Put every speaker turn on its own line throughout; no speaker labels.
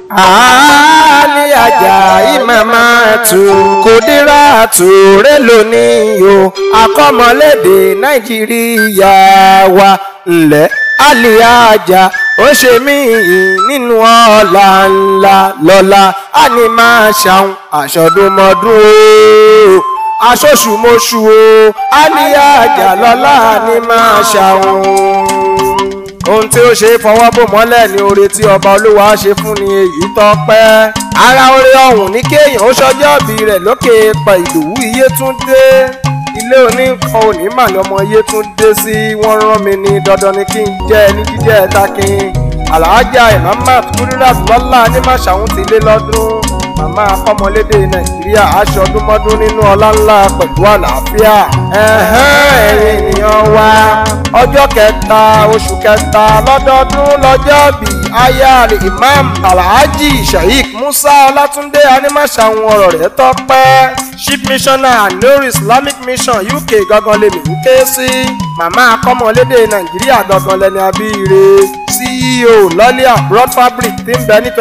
Ali Ajayi Mamatu Kudiratu rẹ lónìí o akọ́mọlédè Nàìjíríà wa ńlẹ̀ Ali Ajayi ó ṣe mí nínú ọ̀la ńlá lọ́la a ní máa ṣàwọn àṣọdúnmọ́dún o aṣoṣùmọ́ṣù o Ali Ajayi lọ́la ní máa ṣàwọn. Ohun tí ó ṣe fọwọ́ bò mọ́lẹ̀ ní oore tí ọba olúwa ṣe fún ni èyí tọ́pẹ́. Ara oore ọ̀hún ní kéèyàn ó ṣọjọ́ ìbí rẹ̀ lókè pa Ìdòwú Iyétúndé. Ilé oníkan òní mà ní ọmọ Iyétúndé sí wọ́n rán mi ní dandan ni kí n jẹ́ ní jíjẹ́ takin. Alhaja Mamatu Kudirat lọ́la ní Màṣàún ti lé lọ́dún. Màmá akọ́mọlédè Nàìjíríà aṣọdúnmọ́dún nínú ọlá ńlá pẹ̀lú àlàáfíà. Ẹ̀yin ènìyàn wa ọjọ́ kẹta oṣù kẹta lọ́dọọdún lọ́jọ́ bí ayáàrí Imam Alhaji Sheikh Musa Ọlátúndé Animasahun ọ̀rọ̀ rẹ̀ tọ́pẹ́. Chief Missioner Anur Islamic Mission UK gangan lèmi ń ké sí. Màmá akọ́mọlédè Nàìjíríà gangan lẹni abíire. CEO lọ́lí abroad fabric tí ń bẹ ní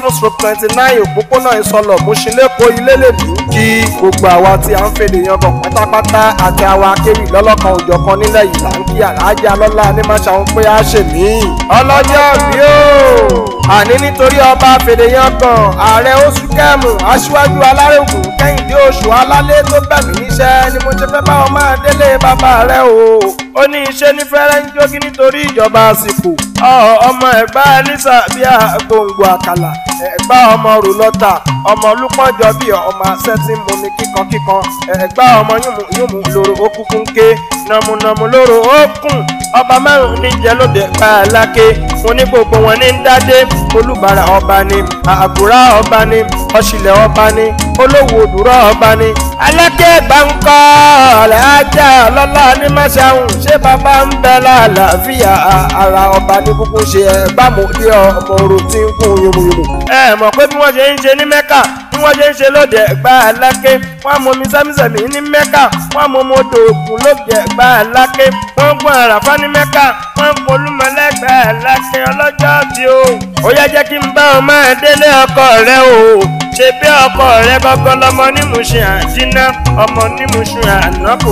27/29 òpópónà ìsọlọ̀ Mùṣínlẹ́kọ̀ọ́ ilé lèmi ń kí gbogbo àwa tí à ń fèdè yangàn pátápátá àti àwa akéwì lọ́lọ́kan òjọ̀kan nílẹ̀ yìí là ń kí Alhaja lọ́lá Animasahun pé a ṣe mí. Ọlọ́jọ́ bí ó àní nítorí ọba fèdè yangàn ààrẹ oṣù kẹmù aṣíwájú alárègùn Kẹ́hìndé oṣù alálẹ́ tó bẹ̀ mí níṣẹ́ ni mo ṣe fẹ́ bá wọn máa délé bàbá rẹ o. Ó ní iṣẹ́ ní fẹ́rẹ́ ń jógi nítorí ìjọba àsìkò. Ọmọ Ẹ̀gbá Elisa bíi gbòǹgbò àkàlà Ẹ̀gbá ọmọ rùlọ́tà ọmọ olùpọ̀jọ bíi ọmọ asẹ́tì mú mi kíkankíkan Ẹ̀gbá ọmọ yùmùyùmù lóró òkùnkùn ké nàmùnàmù lóró òkùn ọba márùn níjẹ lóde Ẹ̀gbá Aláké mo ní gbogbo wọn ní ń dádé Olúbàrà ọba ni Àgùrá ọba ni Ọ̀ṣìlẹ̀ ọba ni Olówó Òdùrọ̀ ọba ni Aláké Ẹ̀gbá ń kọ́ Alhaja lọ́lá Animasahun ṣé bàbá ń bẹ lálàáfíà ara ọba ní kúkú ṣe Ẹ̀gbá mòdì ọmọ orò tí ń kún yùmùyùmù. Ẹ mọ̀ pé bí wọ́n ṣe ń ṣe ní Mẹ́kà bí wọ́n ṣe ń ṣe lóde Ẹ̀gbá Aláké wọ́n mú mi sẹ́mísẹ́mí ní Mẹ́kà wọ́n mú mo odò ògùn lóde Ẹ̀gbá Aláké wọ́n gbọ́n àràfá ní Mẹ́kà wọ́n polúmọ lẹ́gbẹ̀ẹ́ Aláké ọlọ́jọ́ bí o. Ó yá jẹ́ kí n bá ọ máa délé ọkọ rẹ o ṣe bí ọkọ rẹ gọ́gọ́ lọmọ ní Mùṣín àjínà ọmọ ní Mùṣín ànákò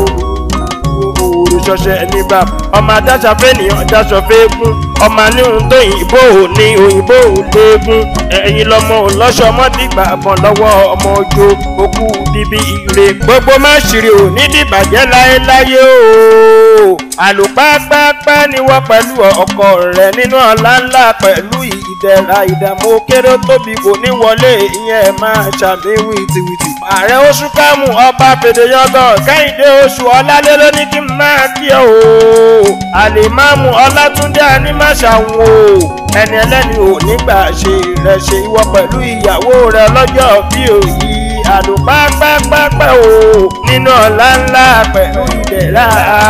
òrùṣọṣẹ nígbà ọmọ adáṣàfẹ́ nìyàn adáṣọfẹ́ gún ọmọ aníhun tó òyìnbó ní òyìnbó léegun ẹ̀yin lọmọ òlọ́ṣọmọdìgbà bọ̀ lọ́wọ́ ọmọ ojú okú bíbí ire gbogbo má ṣìrì ò ní dìbàjẹ́ láéláyé o. Àlùpàpàpà ni wọ́n pẹ̀lú ọkọ rẹ̀ nínú ọlá ńlá pẹ̀lú ìdẹ̀ra ìdààmú kéré tóbi kò ní wọlé ìyẹn máa ṣàmì wìtìwìtì. Ààrẹ oṣù kámù ọba fèdè yangàn Kẹ́hìndé oṣù ọlálẹ́ ló ní kí n máa kí ẹ o. Àlìmáàmù Ọlátúndé Animasahun o ẹni ẹlẹ́ni ò nígbà ṣe rẹ̀ ṣe ìwọ pẹ̀lú ìyàwó rẹ̀ lọ́jọ́ bí òyì àlùpàpàpà o nínú ọlá ńlá pẹ̀lú ìdẹ̀ra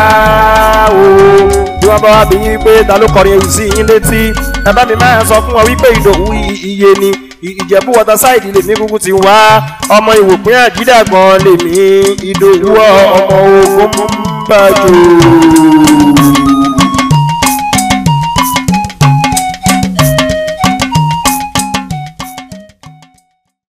o. Bí wọ́n bá wá bí yín pé ta ló kọrin ewì sí yín létí ẹ bá mi máa sọ fún wọn wípé Ìdòwú iye ni Ìjẹ̀bú waterside lèmi kúkú ti wá ọmọ Ìwòpín Àjídàgbọ̀n lèmi Ìdòwú ọmọ ogun bàjọ́.